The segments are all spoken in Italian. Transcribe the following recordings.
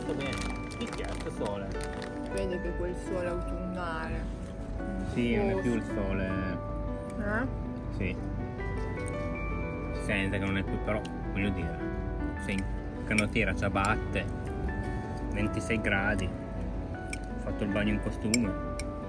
molto bene. Mi piace il sole. Vede che quel sole autunnale. Sì, non è più il sole. Sì. Si sente che non è più, però voglio dire, sei in canottiera, ciabatte, 26 gradi. Ho fatto il bagno in costume.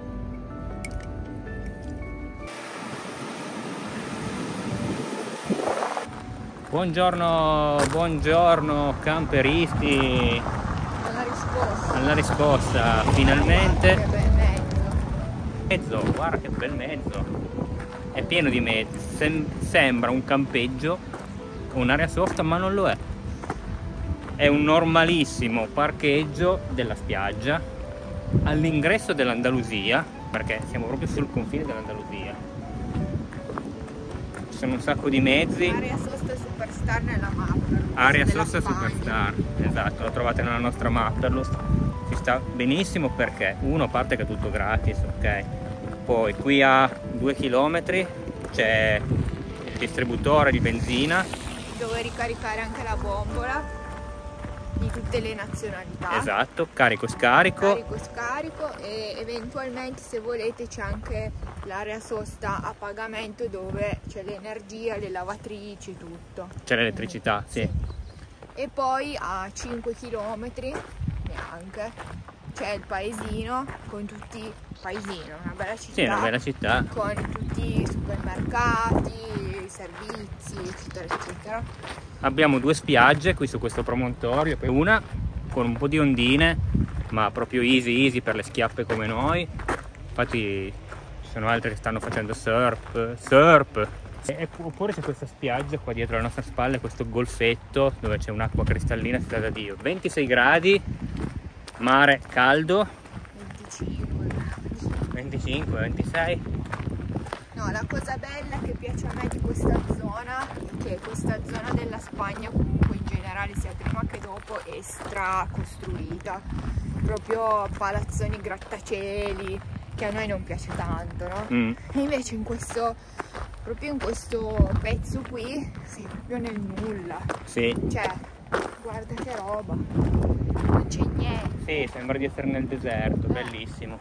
Buongiorno, buongiorno camperisti. Alla risposta, finalmente. Che bel mezzo. Mezzo, guarda che bel mezzo. È pieno di mezzi. Sembra un campeggio, un'area sosta, ma non lo è. È un normalissimo parcheggio della spiaggia all'ingresso dell'Andalusia, perché siamo proprio sul confine dell'Andalusia. Ci sono un sacco di mezzi. Area sosta superstar nella mappa. Area sosta superstar, esatto, lo trovate nella nostra Mapperlust. Ci sta benissimo perché uno, a parte che è tutto gratis, ok, poi qui a 2 km c'è il distributore di benzina dove ricaricare anche la bombola di tutte le nazionalità. esatto, carico scarico, Scarico e eventualmente, se volete, c'è anche l'area sosta a pagamento dove c'è l'energia, le lavatrici, tutto. c'è l'elettricità, sì. E poi a 5 km neanche c'è il paesino con tutti, una bella città, Sì, è una bella città. con tutti i supermercati, i servizi, eccetera eccetera. Abbiamo due spiagge qui su questo promontorio, una con un po' di ondine, ma proprio easy per le schiappe come noi. Infatti ci sono altre che stanno facendo surf. Oppure c'è questa spiaggia qua dietro alle nostre spalle, questo golfetto dove c'è un'acqua cristallina, sta da Dio. 26 gradi, mare caldo, 25, 26. No, la cosa bella che piace a me di questa zona è che questa zona della Spagna, comunque in generale, sia prima che dopo, è stracostruita. Proprio palazzoni, grattacieli, che a noi non piace tanto, no? E invece proprio in questo pezzo qui, sei proprio nel nulla. Sì. Cioè, guarda che roba, non c'è niente. Sì, sembra di essere nel deserto, bellissimo.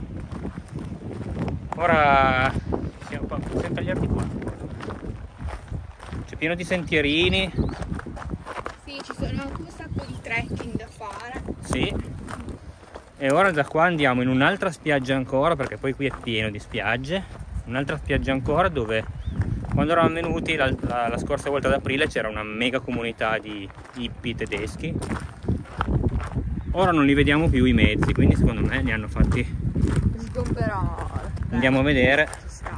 Ora possiamo tagliarti qua. C'è pieno di sentierini. Sì, ci sono anche un sacco di trekking da fare. Sì. E ora da qua andiamo in un'altra spiaggia ancora, perché poi qui è pieno di spiagge. Un'altra spiaggia ancora dove, quando eravamo venuti la scorsa volta ad aprile, c'era una mega comunità di hippie tedeschi. Ora non li vediamo più i mezzi, quindi secondo me li hanno fatti. Sgomberare. Andiamo a vedere.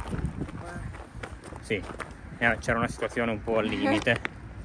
Sì, c'era una situazione un po' al limite.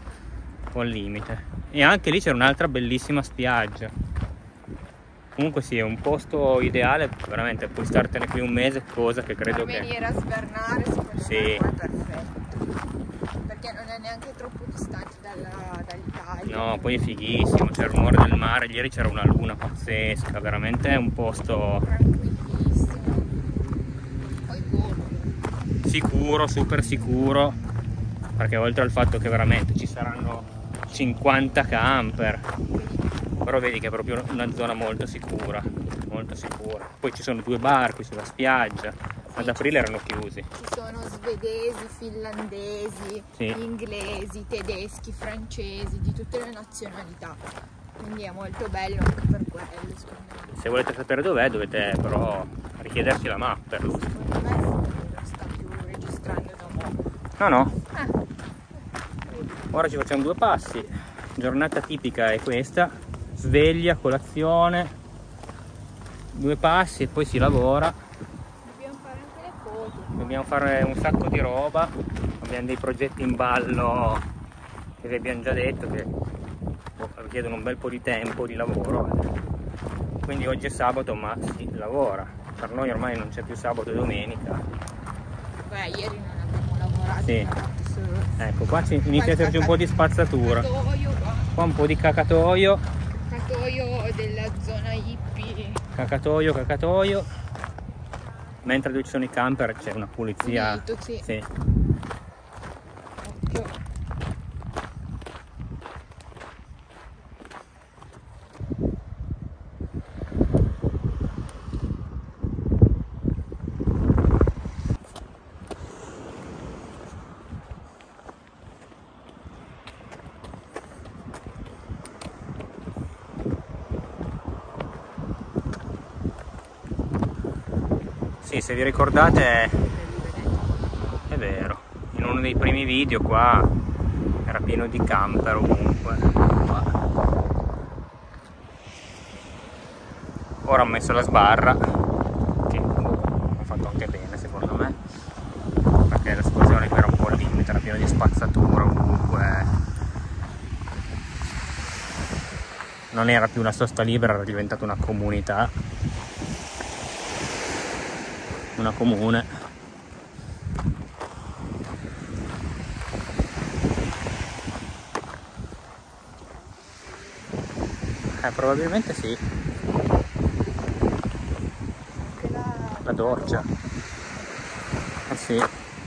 E anche lì c'era un'altra bellissima spiaggia. Comunque sì, è un posto ideale, veramente, puoi startene qui un mese, cosa che credo per che... venire a svernare, secondo me Sì. è perfetto. Perché non è neanche troppo distante dall'Italia. No, poi è fighissimo, c'è il rumore del mare, ieri c'era una luna pazzesca, veramente è un posto Tranquillissimo. Poi comodo. sicuro, super sicuro, perché oltre al fatto che veramente ci saranno 50 camper, però vedi che è proprio una zona molto sicura, molto sicura. Poi ci sono due bar qui sulla spiaggia, ad aprile erano chiusi. Ci sono svedesi, finlandesi, Sì. inglesi, tedeschi, francesi, di tutte le nazionalità. Quindi è molto bello anche per quello, secondo me. Se volete sapere dov'è, dovete però richiederci la Mapperlust. Secondo me non sta più registrando da un po'. No. Ora ci facciamo due passi. Giornata tipica è questa. Sveglia, colazione, 2 passi e poi si lavora. Dobbiamo fare anche le foto. Dobbiamo fare un sacco di roba. Abbiamo dei progetti in ballo che vi abbiamo già detto che richiedono un bel po' di tempo di lavoro. Quindi oggi è sabato, ma si lavora. Per noi ormai non c'è più sabato e domenica. Beh, ieri non abbiamo lavorato. Sì. Solo... Ecco, qua inizia ad esserci un po' di spazzatura. Qua un po' di cacatoio. Cacatoio della zona hippie. Cacatoio. Mentre dove ci sono i camper c'è una pulizia. Pulito, sì. Sì. Occhio. Sì, se vi ricordate, è vero, in uno dei primi video qua era pieno di camper ovunque. Ora ho messo la sbarra, che ho fatto anche bene secondo me, perché la situazione qui era un po' al limite, era pieno di spazzatura ovunque. Non era più una sosta libera, era diventata una comunità, una comune. Probabilmente sì. La doccia. Eh sì.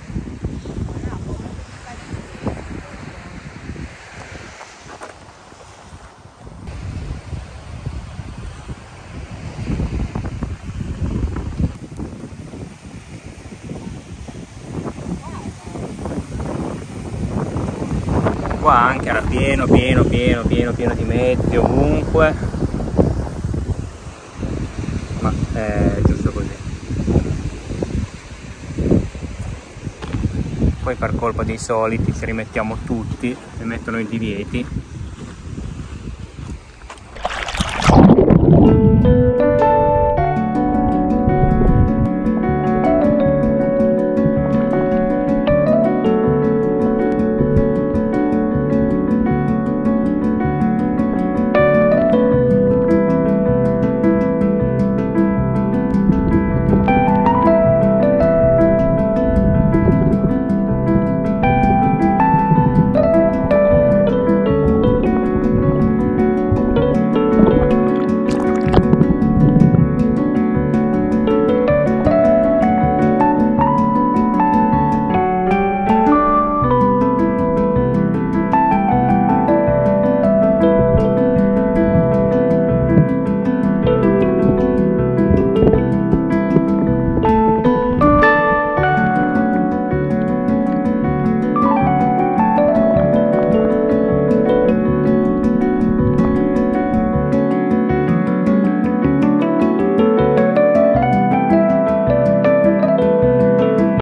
Qua anche era pieno di mezzi ovunque, ma è giusto così. Poi per colpa dei soliti ci rimettiamo tutti e mettono i divieti.